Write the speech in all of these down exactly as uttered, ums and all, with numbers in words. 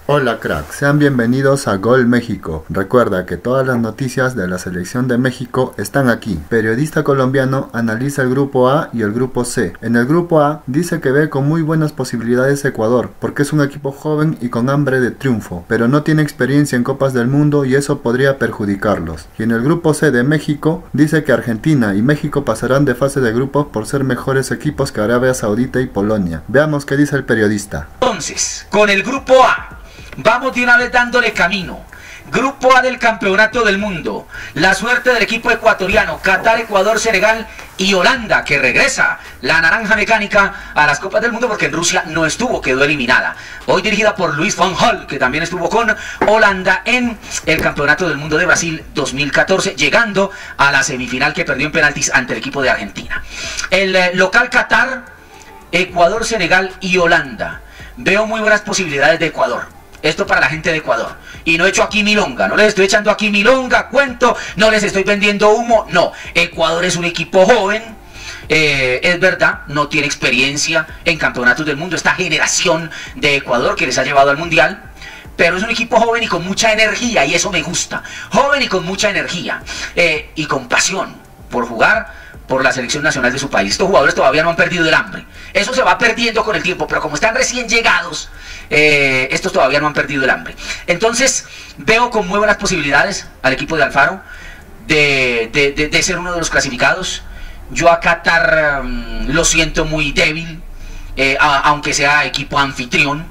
Hola crack, sean bienvenidos a Gol México. Recuerda que todas las noticias de la selección de México están aquí. Periodista colombiano analiza el grupo A y el grupo C. En el grupo A dice que ve con muy buenas posibilidades Ecuador, porque es un equipo joven y con hambre de triunfo, pero no tiene experiencia en Copas del Mundo y eso podría perjudicarlos. Y en el grupo C de México dice que Argentina y México pasarán de fase de grupos por ser mejores equipos que Arabia Saudita y Polonia. Veamos qué dice el periodista. Entonces, con el grupo A, vamos de una vez dándole camino. Grupo A del Campeonato del Mundo. La suerte del equipo ecuatoriano: Qatar, Ecuador, Senegal y Holanda, que regresa la naranja mecánica a las Copas del Mundo porque en Rusia no estuvo, quedó eliminada. Hoy dirigida por Luis van Gaal, que también estuvo con Holanda en el Campeonato del Mundo de Brasil dos mil catorce, llegando a la semifinal que perdió en penaltis ante el equipo de Argentina. El eh, local Qatar, Ecuador, Senegal y Holanda. Veo muy buenas posibilidades de Ecuador. Esto para la gente de Ecuador. Y no he hecho aquí milonga, no les estoy echando aquí milonga, cuento, no les estoy vendiendo humo, no. Ecuador es un equipo joven, eh, es verdad, no tiene experiencia en campeonatos del mundo, esta generación de Ecuador que les ha llevado al mundial, pero es un equipo joven y con mucha energía, y eso me gusta. Joven y con mucha energía, eh, y con pasión por jugar por la selección nacional de su país. Estos jugadores todavía no han perdido el hambre. Eso se va perdiendo con el tiempo, pero como están recién llegados, eh, estos todavía no han perdido el hambre. Entonces, veo con muy buenas posibilidades al equipo de Alfaro de, de, de, de ser uno de los clasificados. Yo a Qatar um, lo siento muy débil, eh, a, aunque sea equipo anfitrión.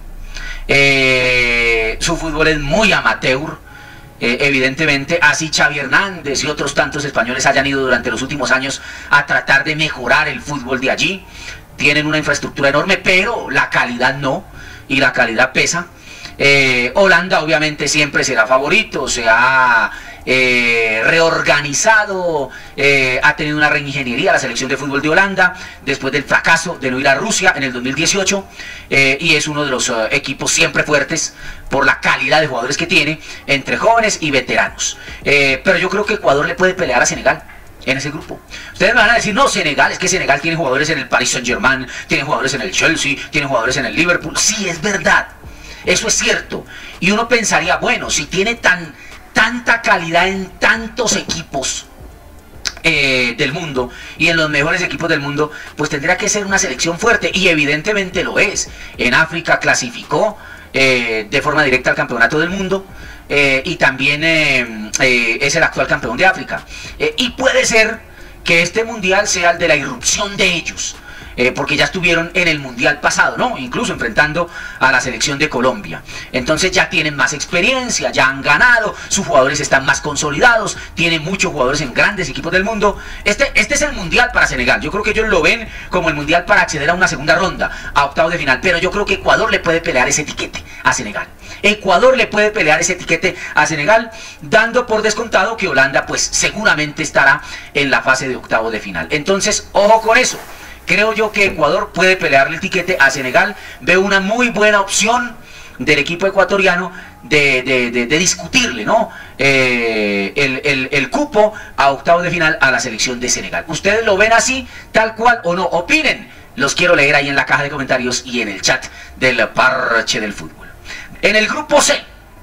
Eh, su fútbol es muy amateur. Eh, evidentemente, así Xavi Hernández y otros tantos españoles hayan ido durante los últimos años a tratar de mejorar el fútbol de allí. Tienen una infraestructura enorme, pero la calidad no, y la calidad pesa. Eh, Holanda obviamente siempre será favorito, se ha eh, reorganizado, eh, ha tenido una reingeniería la selección de fútbol de Holanda después del fracaso de no ir a Rusia en el dos mil dieciocho, eh, y es uno de los uh, equipos siempre fuertes por la calidad de jugadores que tiene entre jóvenes y veteranos. Eh, pero yo creo que Ecuador le puede pelear a Senegal en ese grupo. Ustedes me van a decir, no, Senegal, es que Senegal tiene jugadores en el Paris Saint-Germain, tiene jugadores en el Chelsea, tiene jugadores en el Liverpool. Sí, es verdad, eso es cierto. Y uno pensaría, bueno, si tiene tan, tanta calidad en tantos equipos eh, del mundo y en los mejores equipos del mundo, pues tendría que ser una selección fuerte, y evidentemente lo es. En África clasificó eh, de forma directa al Campeonato del Mundo. Eh, y también eh, eh, es el actual campeón de África, eh, y puede ser que este mundial sea el de la irrupción de ellos, eh, porque ya estuvieron en el mundial pasado, ¿no? Incluso enfrentando a la selección de Colombia. Entonces ya tienen más experiencia, ya han ganado, sus jugadores están más consolidados, tienen muchos jugadores en grandes equipos del mundo. Este, este es el mundial para Senegal. Yo creo que ellos lo ven como el mundial para acceder a una segunda ronda, a octavos de final, pero yo creo que Ecuador le puede pelear ese etiquete a Senegal. Ecuador le puede pelear ese etiquete a Senegal, dando por descontado que Holanda pues seguramente estará en la fase de octavos de final. Entonces, ojo con eso. Creo yo que Ecuador puede pelearle el etiquete a Senegal. Veo una muy buena opción del equipo ecuatoriano de, de, de, de discutirle, ¿no? Eh, el, el, el cupo a octavos de final a la selección de Senegal. ¿Ustedes lo ven así, tal cual, o no? Opinen. Los quiero leer ahí en la caja de comentarios y en el chat del Parche del Fútbol. En el grupo C,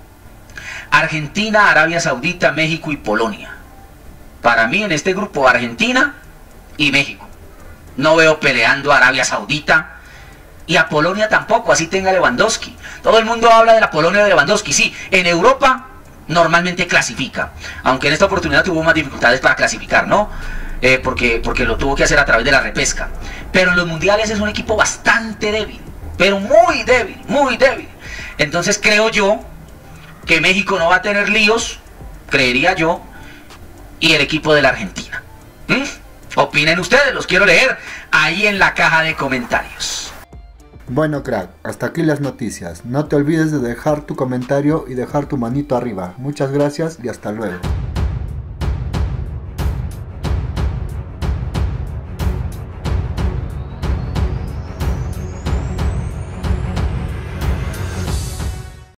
Argentina, Arabia Saudita, México y Polonia. Para mí en este grupo, Argentina y México. No veo peleando a Arabia Saudita y a Polonia tampoco, así tenga Lewandowski. Todo el mundo habla de la Polonia de Lewandowski. Sí, en Europa normalmente clasifica, aunque en esta oportunidad tuvo más dificultades para clasificar, ¿no? Eh, porque, porque lo tuvo que hacer a través de la repesca. Pero en los mundiales es un equipo bastante débil, pero muy débil, muy débil. Entonces creo yo que México no va a tener líos, creería yo, y el equipo de la Argentina. ¿Mm? Opinen ustedes, los quiero leer ahí en la caja de comentarios. Bueno crack, hasta aquí las noticias. No te olvides de dejar tu comentario y dejar tu manito arriba. Muchas gracias y hasta luego.